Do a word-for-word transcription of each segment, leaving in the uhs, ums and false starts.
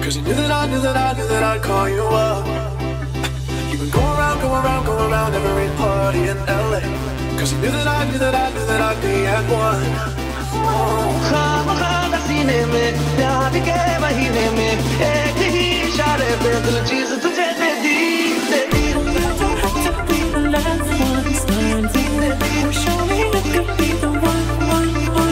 Cause you knew that I knew that I knew that I'd call you up. You've been going around, going around, going around every party in L A. Cause you knew that I knew that I knew that I'd be at one. खामखा सीने में प्यार के महीने में एक ही इशारे पे दिल चीज तुझे दे दी दे दी To be the last one standing. Show me you could be the one, one, one.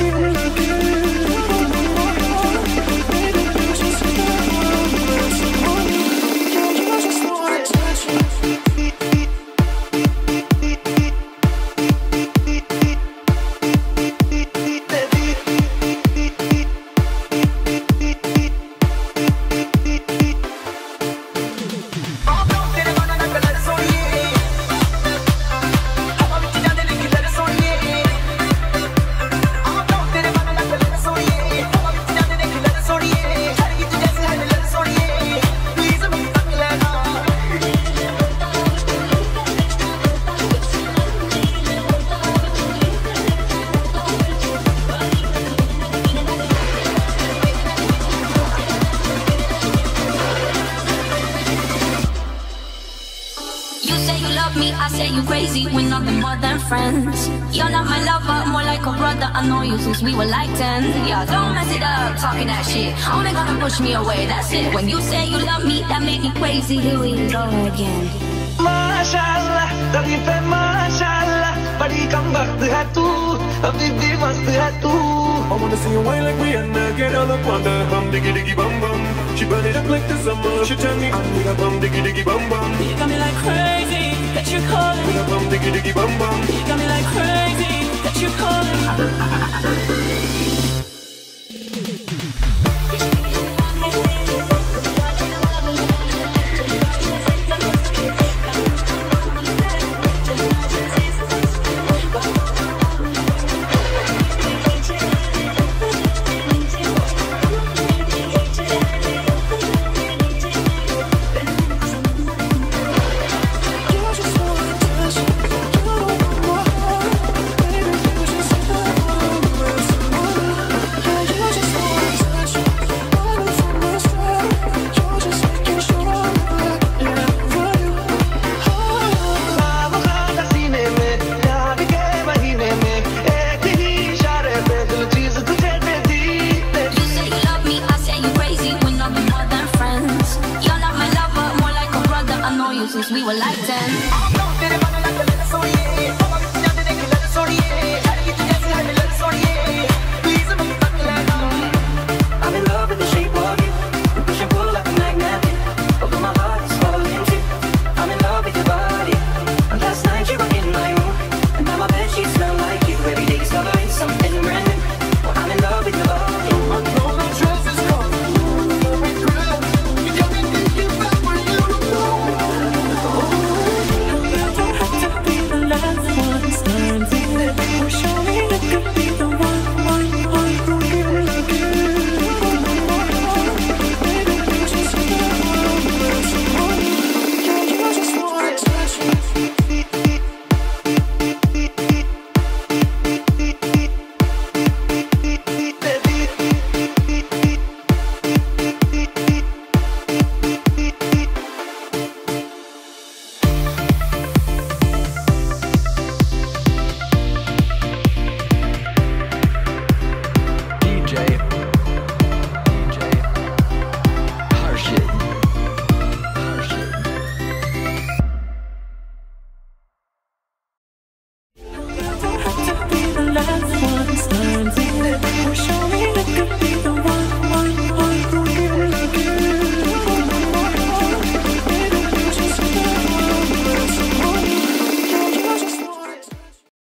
You're not my lover, more like a brother. I know you since we were like ten. Yeah, don't mess it up, talking that shit. Only gonna push me away, that's it. When you say you love me, that make me crazy. Here we go again. माशाल्लाह तेरी पे माशाल्लाह बड़ी कम वक्त है तू अभी भी मस्त है तू I wanna see you wine like Rihanna, get all up on the bum, diggy diggy bum bum. She burn it up like the summer. She tell me I'm with a bum, diggy diggy bum bum. You got me like crazy that you're calling. With a bum, diggy diggy bum bum. You got me like crazy that you're calling.